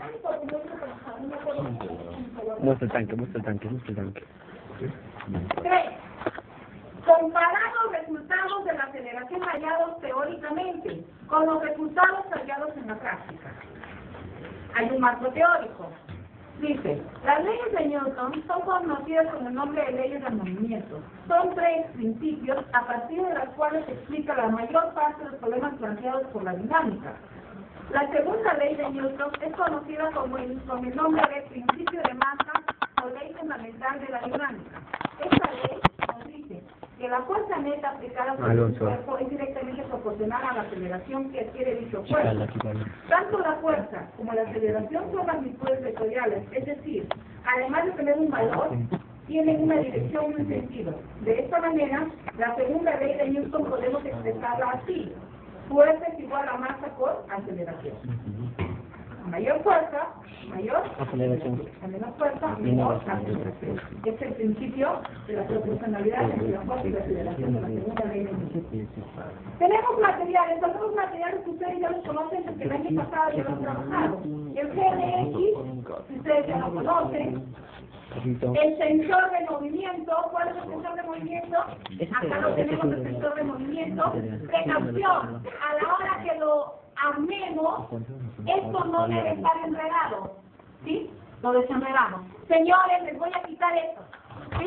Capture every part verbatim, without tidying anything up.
Muestra el tanque, muestra el tanque, muestra el tanque. tres. Comparar los resultados de la aceleración hallados teóricamente con los resultados hallados en la práctica. Hay un marco teórico. Dice, las leyes de Newton son conocidas con el nombre de leyes del movimiento. Son tres principios a partir de las cuales se explica la mayor parte de los problemas planteados por la dinámica. La segunda ley de Newton es conocida como el, con el nombre de principio de masa o ley fundamental de la dinámica. Esta ley nos dice que la fuerza neta aplicada sobre un cuerpo es directamente proporcional a la aceleración que adquiere dicho cuerpo. Tanto la fuerza como la aceleración son magnitudes vectoriales, es decir, además de tener un valor, tienen una dirección y un sentido. De esta manera, la segunda ley de Newton podemos expresarla así: fuerza es igual a masa por aceleración. Mayor fuerza, mayor aceleración. A menor fuerza, menor aceleración. Este es el principio de la proporcionalidad entre la fuerza y la aceleración de la segunda ley de Newton. Tenemos materiales, algunos materiales que ustedes ya los conocen porque el año pasado ya los han trabajado. El G R X, ustedes ya lo conocen. El sensor de movimiento, ¿cuál es el sensor de movimiento? Acá lo tenemos, el sensor de movimiento. Precaución, a la hora que lo armemos, esto no debe estar enredado, ¿sí? Lo desenredamos. Señores, les voy a quitar esto, ¿sí?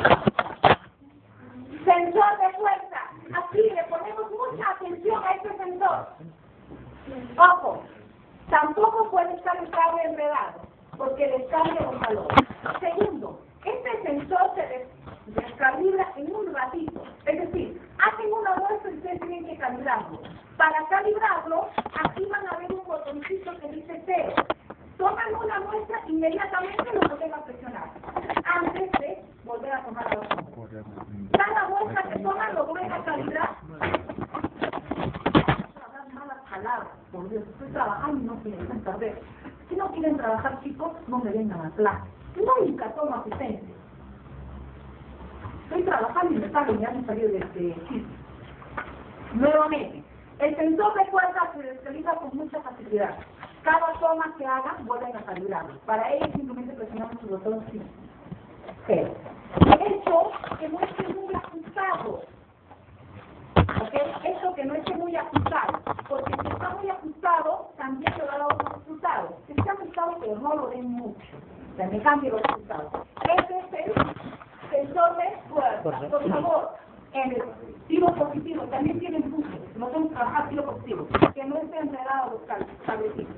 Sensor de fuerza, así le ponemos mucha atención a este sensor. Ojo, tampoco puede estar el cable enredado, porque les cambia un valor. Segundo, este sensor se descalibra en un ratito, es decir, hacen una muestra y ustedes tienen que calibrarlo. Para calibrarlo, aquí van a ver un botoncito que dice cero. Toman una muestra, inmediatamente lo vuelven a presionar, antes de volver a tomar la otra. Cada muestra que toman lo vuelven a calibrar. Malas palabras, por Dios, estoy trabajando y no quieren perder. Si no quieren trabajar, chicos, no me vengan a clase. Nunca tomo asistencia. Estoy trabajando y me salen, ya me salió de este chiste. Nuevamente, el sensor de fuerza se descaliza con mucha facilidad. Cada toma que hagan, vuelven a calibrarlo. Para ello, simplemente presionamos el botón sí. Cero. Eso que no esté muy ajustado. ¿Ok? Eso que no esté muy ajustado. Porque si está muy ajustado, también le va a dar otros resultados. Si está ajustado, pero no lo den mucho. O sea, me cambio los resultados. Ese es el sensor de fuerza. Por favor, en el tiro positivo también tienen puntos. No tenemos que trabajar tiro positivo. Que no estén enredados los cablecitos.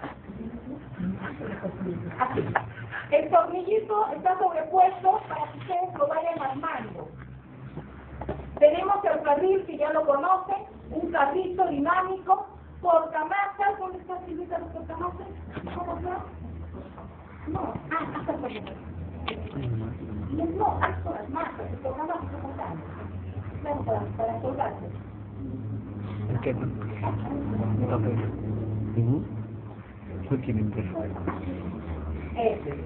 Así. El tornillito está sobrepuesto para que ustedes lo vayan armando. Tenemos el carril que ya lo conocen, un carrito dinámico, portamasas. ¿Dónde está Silvita los portamasas? ¿Cómo está? No, ah, hasta por ejemplo. No, hasta las masas, el portamasas ¿cómo están? Claro, para, para colgarse. ¿El qué? ¿Qué tienen que hacer? Este.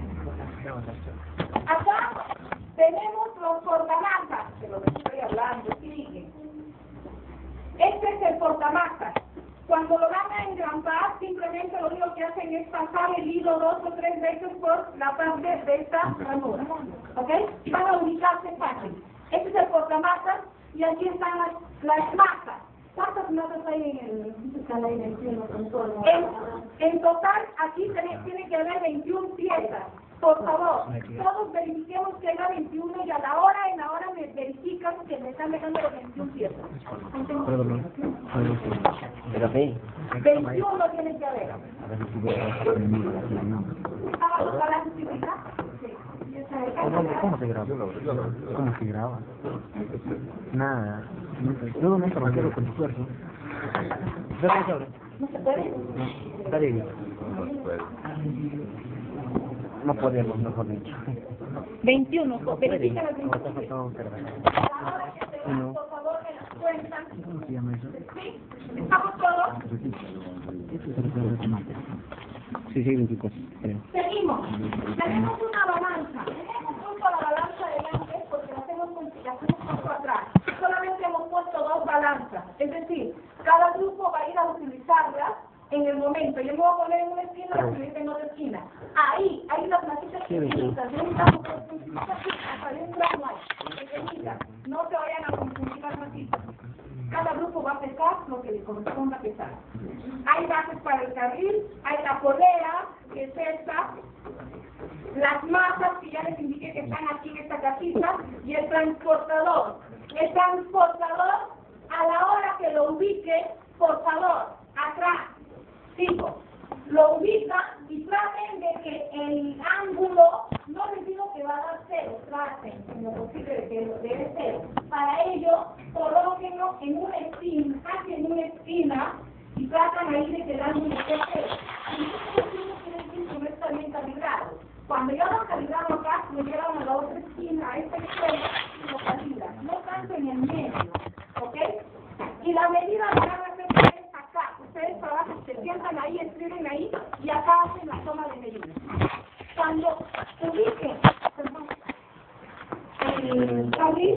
Acá tenemos los portamasas, de lo que estoy hablando, sigue. Este es el portamasas. Cuando lo van a engrampar, simplemente lo único que hacen es pasar el hilo dos o tres veces por la parte de esta ranura. ¿Ok? Van a ubicarse fácil. Este es el portamasas y aquí están las, las masas. ¿Cuántas masas hay en el, en, en total, aquí tiene, tiene que haber veintiuna piezas. Por favor, todos verifiquemos que haya veintiuno y a la hora, en la hora me verifican que me están dejando los veintiuna piezas. veintiuno tiene que haber. ¿Ah, los balances y vida? ¿Cómo se graba? ¿Cómo se graba? Nada. No, no, no quiero con tu cuerpo. ¿No se puede? Está bien. No podemos, mejor dicho. veintiuno, verifica las veintiuno. Ahora que se van, por favor, me las cuentan. ¿Sí? ¿Estamos todos? Sí, sí, veinticuatro. Seguimos. Tenemos una balanza. Hemos puesto la balanza delante porque la hacemos puesto atrás. Solamente hemos puesto dos balanzas. Es decir, cada grupo va a ir a utilizarlas en el momento, yo me voy a poner en una esquina, la siguiente en otra esquina. Ahí, hay las plaquitas pequeñitas, de un gramo, hasta de un gramo hay, pequeñitas. No se vayan a confundir las plaquitas. Cada grupo va a pesar lo que le corresponda pesar. Hay bases para el carril, hay la polera, que es esta, las masas que ya les indiqué que están aquí en esta casita, y el transportador. El transportador, a la hora que lo ubique, por favor, atrás, sigo, lo ubica y traten de que el ángulo, no les digo que va a dar cero, traten en lo posible de que lo dé cero. Para ello, colóquenlo en una esquina, casi en una esquina, y tratan ahí de que el ángulo esté cero. Y eso quiere decir que no está bien calibrado. Cuando ya lo calibramos acá, lo llevan a la otra esquina, a esta izquierda, y lo calibran, no tanto en el medio, ¿ok? Y la medida la van a hacer ustedes acá. Ustedes trabajan, se sientan ahí, escriben ahí, y acá hacen la toma de medidas. Cuando ubiquen, perdón, el carril,